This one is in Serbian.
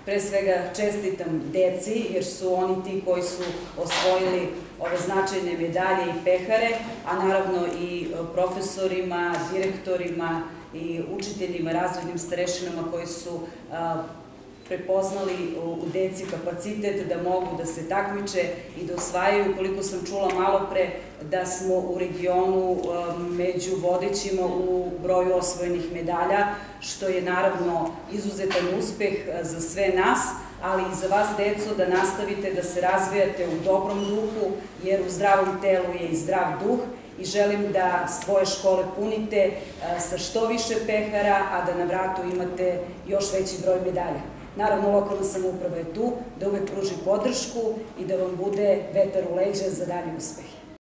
Pre svega čestitam deci, jer su oni ti koji su osvojili ove značajne medalje i pehare, a naravno i profesorima, direktorima i učiteljima, razrednim starešinama koji su prepoznali u deci kapacitet da mogu da se takmiče i da osvajaju, koliko sam čula malo pre, da smo u regionu među vodećima u broju osvojenih medalja, što je naravno izuzetan uspeh za sve nas, ali i za vas, deco, da nastavite da se razvijate u dobrom duhu, jer u zdravom telu je i zdrav duh, i želim da svoje škole punite sa što više pehara, a da na vratu imate još veći broj medalja. Naravno, lokalna samouprava je tu da uvek pruži podršku i da vam bude vetar u leđa za dalje uspehe.